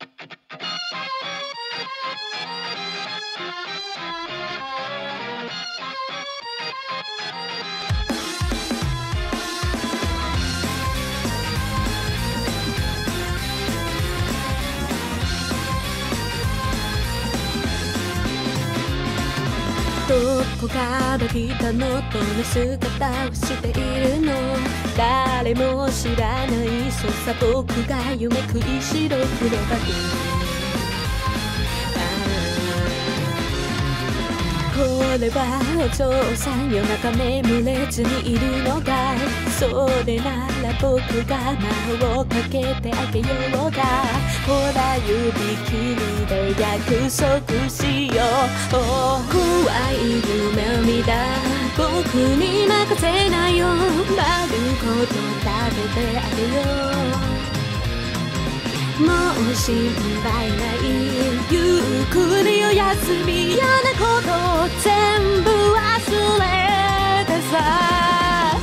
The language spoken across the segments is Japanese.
どこから来たのこの姿をしているの誰も知らないそうさ僕が夢食いしろくればいいこれはお嬢さん夜中眠れずにいるのかいそれなら僕が魔をかけてあげようかほら指切りで約束しよう怖い夢を見た僕に任せないよ丸ごと食べてあげようもう心配ないゆっくりおやすみ嫌なこと全部忘れてさ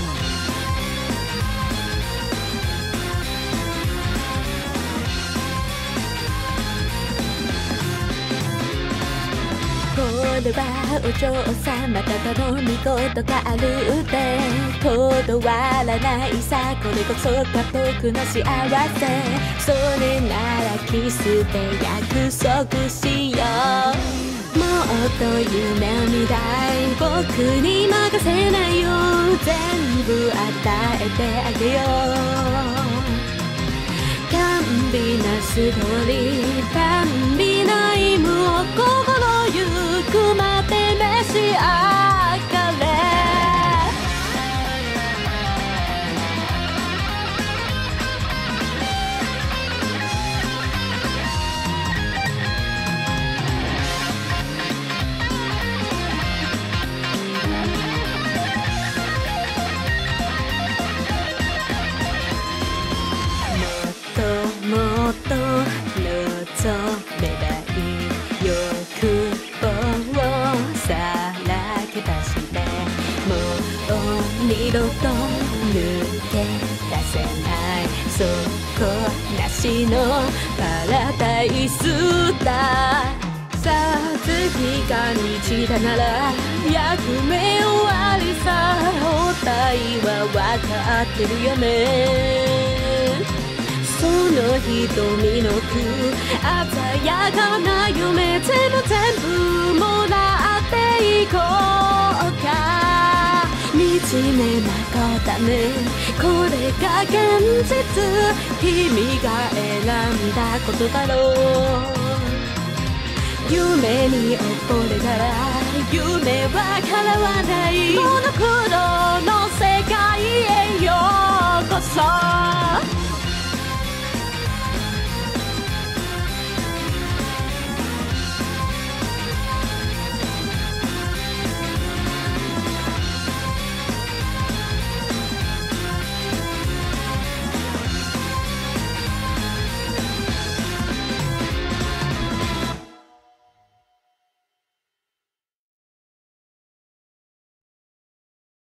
これはお嬢さんまた頼み事があるって断らないさこれこそが僕の幸せそれならキスで約束しようもっと夢を見たい僕に任せないよ全部与えてあげよう甘美なストーリー甘美な意味を心ゆくまで召し上がれもっと望めばいい欲望をさらけ出してもう二度と抜け出せないそこなしのパラダイスださあ次が日だなら役目終わりさ答えは分かってるよねその瞳の句鮮やかな夢全部もらっていこうか惨めなことねこれが現実君が選んだことだろう夢に溺れたら夢は叶わないこの声